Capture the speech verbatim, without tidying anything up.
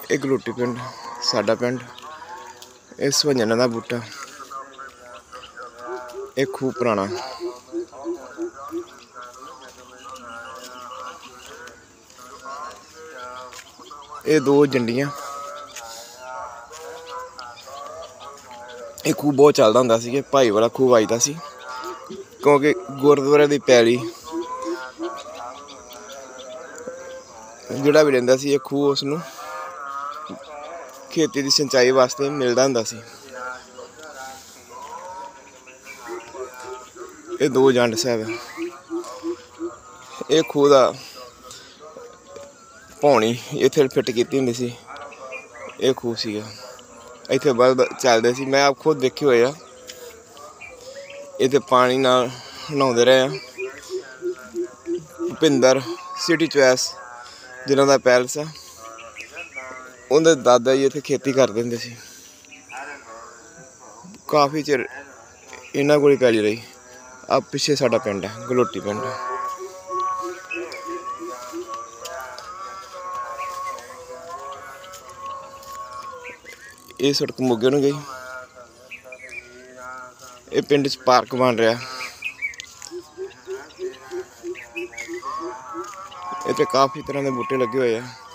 ਇਹ ਗਲੋਟੀ ਪਿੰਡ ਸਾਡਾ ਪਿੰਡ। ਇਹ ਸਵੰਜਣਾ ਦਾ ਬੂਟਾ, ਇਹ ਖੂਹ ਪੁਰਾਣਾ। ਇਹ ਦੋ ਜੰਡੀਆਂ। ਇਹ ਖੂਹ ਬਹੁਤ ਚੱਲਦਾ ਹੁੰਦਾ ਸੀ, ਭਾਈ ਵਾਲਾ ਖੂਹ ਵੱਜਦਾ ਸੀ, ਕਿਉਂਕਿ ਗੁਰਦੁਆਰੇ ਦੀ ਪੈਲੀ ਜਿਹੜਾ ਵੀ ਰਹਿੰਦਾ ਸੀ ਇਹ ਖੂਹ ਉਸ ਨੂੰ खेती की सिंचाई वास्ते मिलता हुंदा सी। ये दो जंड साहब है। ये खूह दा पौनी इत्थे फिट की हुंदी सी। ये खूह सीगा, इत्थे बल्ब चलदे सी। मैं आप खुद देखे हुए आ। इत्थे पानी नाल नहाउंदे रहे आ। भुपिंदर सिटी चॉइस जिन्हां दा पैलस आ, उनके दादा जी इत्थे खेती करते हुंदे सी। काफ़ी चिर इन्हां कोल पैली रही। आ पिछे साडा पिंड है गलोटी पिंड। ये सड़क मोगे नूं गई। ये पिंड च पार्क बन रहा। इत्थे काफ़ी तरह के बूटे लगे हुए हैं।